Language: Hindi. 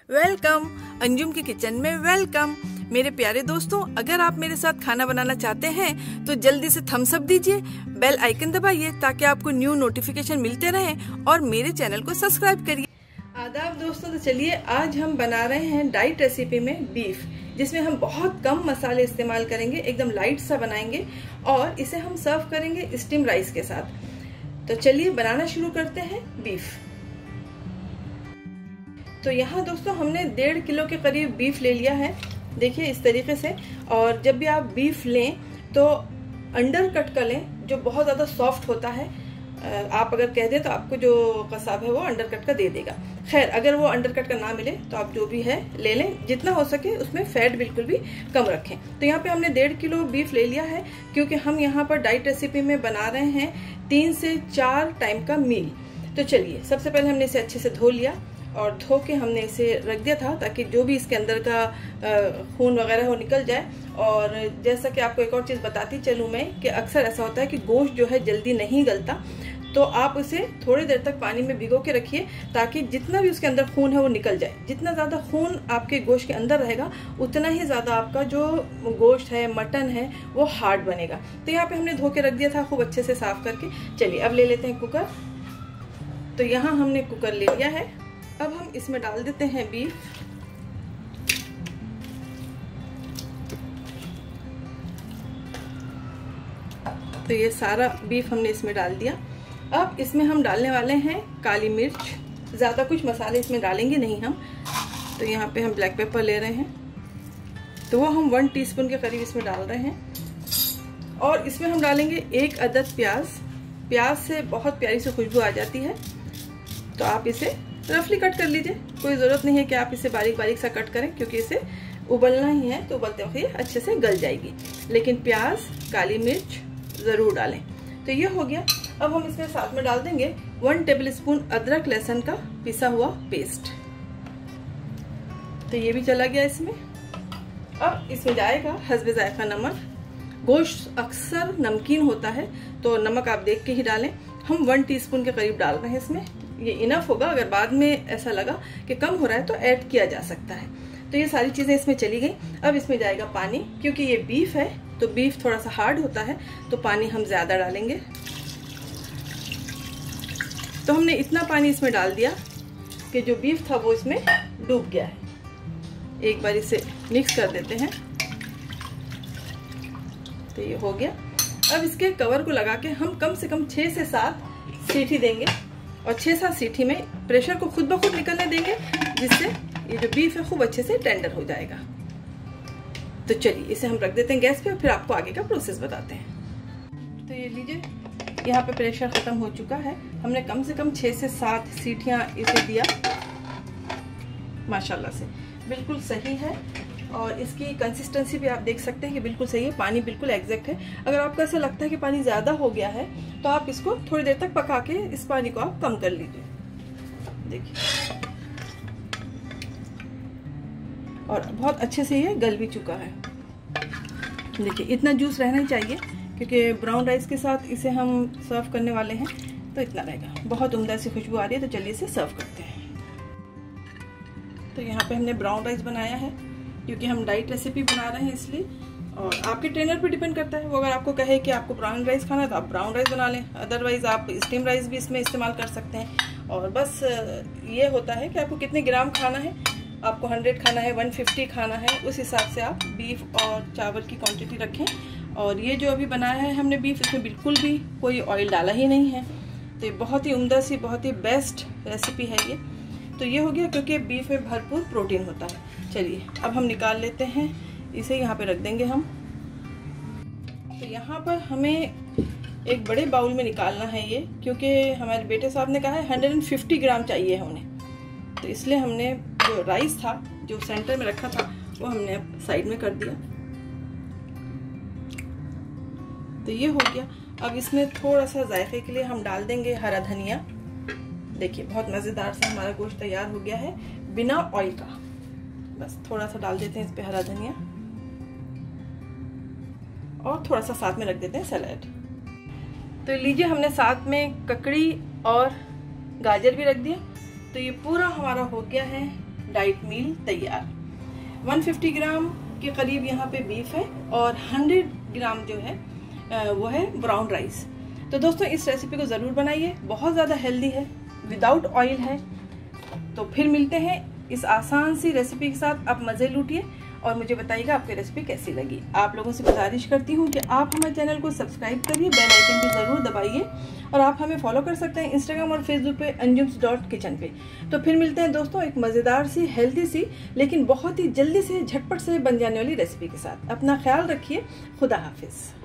वेलकम अंजुम की किचन में वेलकम। मेरे प्यारे दोस्तों, अगर आप मेरे साथ खाना बनाना चाहते हैं तो जल्दी से थम्स अप दीजिए, बेल आइकन दबाइए ताकि आपको न्यू नोटिफिकेशन मिलते रहें और मेरे चैनल को सब्सक्राइब करिए। आदाब दोस्तों, तो चलिए आज हम बना रहे हैं डाइट रेसिपी में बीफ, जिसमें हम बहुत कम मसाले इस्तेमाल करेंगे, एकदम लाइट सा बनाएंगे और इसे हम सर्व करेंगे स्टीम राइस के साथ। तो चलिए बनाना शुरू करते हैं बीफ। तो यहाँ दोस्तों हमने 1.5 किलो के करीब बीफ ले लिया है, देखिए इस तरीके से। और जब भी आप बीफ लें तो अंडर कट कर लें, जो बहुत ज़्यादा सॉफ्ट होता है। आप अगर कह दें तो आपको जो कसाब है वो अंडर कट का दे देगा। खैर, अगर वो अंडर कट का ना मिले तो आप जो भी है ले लें, जितना हो सके उसमें फैट बिल्कुल भी कम रखें। तो यहाँ पे हमने 1.5 किलो बीफ ले लिया है, क्योंकि हम यहाँ पर डाइट रेसिपी में बना रहे हैं 3 से 4 टाइम का मील। तो चलिए, सबसे पहले हमने इसे अच्छे से धो लिया और धो के हमने इसे रख दिया था ताकि जो भी इसके अंदर का खून वगैरह हो निकल जाए। और जैसा कि आपको एक और चीज़ बताती चलूँ मैं कि अक्सर ऐसा होता है कि गोश्त जो है जल्दी नहीं गलता, तो आप उसे थोड़ी देर तक पानी में भिगो के रखिए ताकि जितना भी उसके अंदर खून है वो निकल जाए। जितना ज़्यादा खून आपके गोश्त के अंदर रहेगा उतना ही ज़्यादा आपका जो गोश्त है, मटन है, वो हार्ड बनेगा। तो यहाँ पे हमने धो के रख दिया था खूब अच्छे से साफ करके। चलिए अब ले लेते हैं कुकर। तो यहाँ हमने कुकर ले लिया है, अब हम इसमें डाल देते हैं बीफ। तो ये सारा बीफ हमने इसमें डाल दिया। अब इसमें हम डालने वाले हैं काली मिर्च, ज़्यादा कुछ मसाले इसमें डालेंगे नहीं हम। तो यहाँ पे हम ब्लैक पेपर ले रहे हैं, तो वो हम 1 टीस्पून के करीब इसमें डाल रहे हैं। और इसमें हम डालेंगे 1 अदद प्याज। प्याज से बहुत प्यारी सी खुशबू आ जाती है, तो आप इसे रफली कट कर लीजिए। कोई ज़रूरत नहीं है कि आप इसे बारीक बारीक सा कट करें, क्योंकि इसे उबलना ही है, तो उबलते वक्त ये अच्छे से गल जाएगी। लेकिन प्याज, काली मिर्च ज़रूर डालें। तो ये हो गया। अब हम इसमें साथ में डाल देंगे 1 टेबलस्पून अदरक लहसुन का पिसा हुआ पेस्ट। तो ये भी चला गया इसमें। अब इसमें जाएगा हस्बे जायका नमक। गोश्त अक्सर नमकीन होता है, तो नमक आप देख के ही डालें। हम 1 टीस्पून के करीब डाल रहे हैं इसमें, ये इनफ होगा। अगर बाद में ऐसा लगा कि कम हो रहा है तो ऐड किया जा सकता है। तो ये सारी चीज़ें इसमें चली गई। अब इसमें जाएगा पानी, क्योंकि ये बीफ है तो बीफ थोड़ा सा हार्ड होता है, तो पानी हम ज़्यादा डालेंगे। तो हमने इतना पानी इसमें डाल दिया कि जो बीफ था वो इसमें डूब गया है। एक बार इसे मिक्स कर देते हैं। तो ये हो गया। अब इसके कवर को लगा के हम कम से कम 6 से 7 सीटी देंगे, और 6-7 सीटी में प्रेशर को खुद ब खुद निकलने देंगे, जिससे ये जो बीफ है खूब अच्छे से टेंडर हो जाएगा। तो चलिए इसे हम रख देते हैं गैस पे, और फिर आपको आगे का प्रोसेस बताते हैं। तो ये लीजिए, यहाँ पे प्रेशर ख़त्म हो चुका है। हमने कम से कम 6 से 7 सीटियाँ इसे दिया। माशाल्लाह से बिल्कुल सही है, और इसकी कंसिस्टेंसी भी आप देख सकते हैं कि बिल्कुल सही है। पानी बिल्कुल एग्जैक्ट है। अगर आपको ऐसा लगता है कि पानी ज़्यादा हो गया है तो आप इसको थोड़ी देर तक पका के इस पानी को आप कम कर लीजिए। देखिए, और बहुत अच्छे से ये गल भी चुका है। देखिए, इतना जूस रहना ही चाहिए, क्योंकि ब्राउन राइस के साथ इसे हम सर्व करने वाले हैं, तो इतना रहेगा। बहुत उम्दा सी खुशबू आ रही है। तो चलिए इसे सर्व करते हैं। तो यहाँ पे हमने ब्राउन राइस बनाया है, क्योंकि हम डाइट रेसिपी बना रहे हैं इसलिए। और आपके ट्रेनर पे डिपेंड करता है, वो अगर आपको कहे कि आपको ब्राउन राइस खाना है तो आप ब्राउन राइस बना लें, अदरवाइज़ आप स्टीम राइस भी इसमें इस्तेमाल कर सकते हैं। और बस ये होता है कि आपको कितने ग्राम खाना है, आपको 100 खाना है, 150 खाना है, उस हिसाब से आप बीफ और चावल की क्वांटिटी रखें। और ये जो अभी बनाया है हमने बीफ, इसमें बिल्कुल भी कोई ऑयल डाला ही नहीं है। तो ये बहुत ही उम्दा सी, बहुत ही बेस्ट रेसिपी है ये। तो ये हो गया, क्योंकि बीफ में भरपूर प्रोटीन होता है। चलिए अब हम निकाल लेते हैं इसे, यहाँ पे रख देंगे हम। तो यहाँ पर हमें एक बड़े बाउल में निकालना है ये, क्योंकि हमारे बेटे साहब ने कहा है 150 ग्राम चाहिए है उन्हें। तो इसलिए हमने जो राइस था जो सेंटर में रखा था वो हमने साइड में कर दिया। तो ये हो गया। अब इसमें थोड़ा सा जायके के लिए हम डाल देंगे हरा धनिया। देखिए, बहुत मज़ेदार सा हमारा गोश्त तैयार हो गया है बिना ऑयल का। बस थोड़ा सा डाल देते हैं इस पे हरा धनिया, और थोड़ा सा साथ में रख देते हैं सलाद। तो लीजिए, हमने साथ में ककड़ी और गाजर भी रख दिया। तो ये पूरा हमारा हो गया है डाइट मील तैयार। 150 ग्राम के करीब यहाँ पे बीफ है और 100 ग्राम जो है वो है ब्राउन राइस। तो दोस्तों इस रेसिपी को ज़रूर बनाइए, बहुत ज़्यादा हेल्दी है, विदाउट ऑयल है। तो फिर मिलते हैं इस आसान सी रेसिपी के साथ। आप मज़े लूटिए और मुझे बताइएगा आपकी रेसिपी कैसी लगी। आप लोगों से गुजारिश करती हूँ कि आप हमारे चैनल को सब्सक्राइब करिए, बेल आइकन भी ज़रूर दबाइए और आप हमें फॉलो कर सकते हैं इंस्टाग्राम और फेसबुक पे anjums.kitchen पे। तो फिर मिलते हैं दोस्तों एक मज़ेदार सी, हेल्दी सी, लेकिन बहुत ही जल्दी से झटपट से बन जाने वाली रेसिपी के साथ। अपना ख्याल रखिए। खुदा हाफिज़।